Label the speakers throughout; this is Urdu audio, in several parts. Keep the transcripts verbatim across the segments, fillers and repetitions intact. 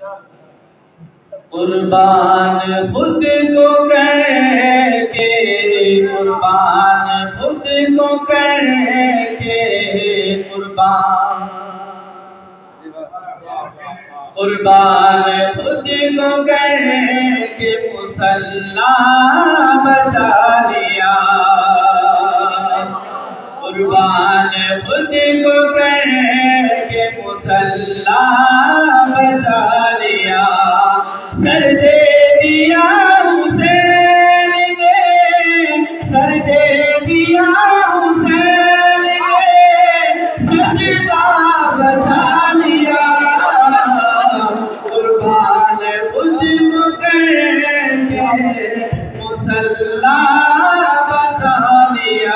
Speaker 1: قربان خود کو کر کے، قربان خود کو کر کے، قربان قربان خود کو کر کے مصلی بچا لیا، قربان خود کو کر کے مصلی بچا لیا، سر دے دیا حسین نے، سر دے دیا حسین نے، سجدہ بچا لیا، قربان خود کو کر کے مصلی بچا لیا،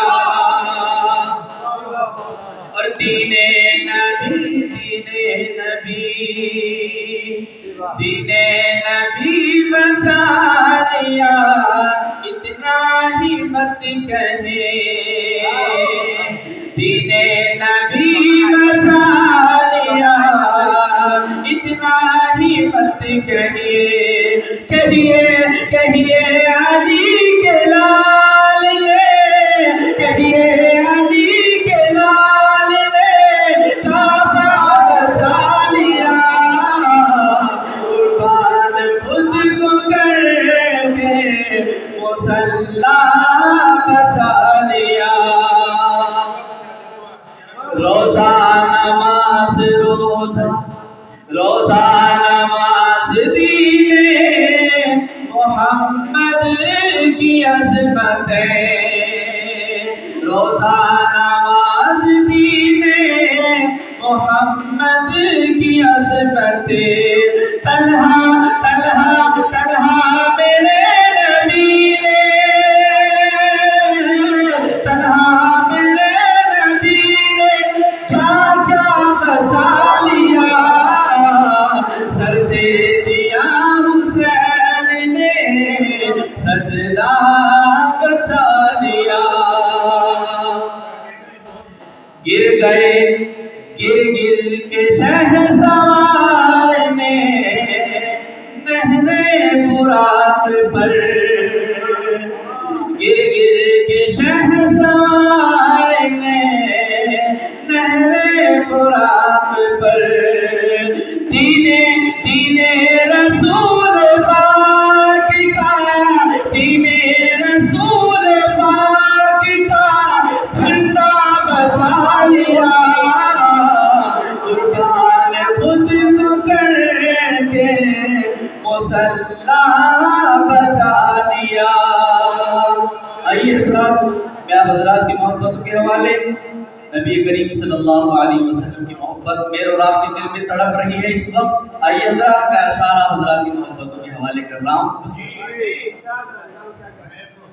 Speaker 1: اور دین نبی دین نبی دین نبی بچا لیا، اتنا ہی مت کہے، دین نبی بچا لیا، اتنا ہی مت کہیے، کہیے کہیے علی کے لال نے، کہیے علی کے لال نے کعبہ بچا لیا، قربان خود کو کر کے مصلی بچا لیا، روزہ نماز روزہ روزہ نماز دین محمد کی عظمت ہے، روزہ نماز دین محمد کی عظمت ہے، تنہا تنہا تنہا میرے نبی نے، تنہا میرے نبی نے کیا کیا بچا لیا، سر دے دیا حسین نے، سجدہ بچا لیا، گر گئے گر گر کے شہسوار نے نہر فرات پر، گر گر کے شہسوار نے نہر فرات پر، دین دین رسول پاک کا، دین رسول پاک کا جھنڈا بچا لیا، قربان خود کو کر کے مصلی بچا لیا۔ آئیے حضرات، میں آپ حضرات کی محبت کے حوالے نبی کریم صلی اللہ علیہ وسلم کی محبت میرے اور آپ کے دل میں تڑپ رہی ہے اس وقت، آئیے حضرات کا اشارہ حضرات کی محبت کے حوالے کر رہا ہوں۔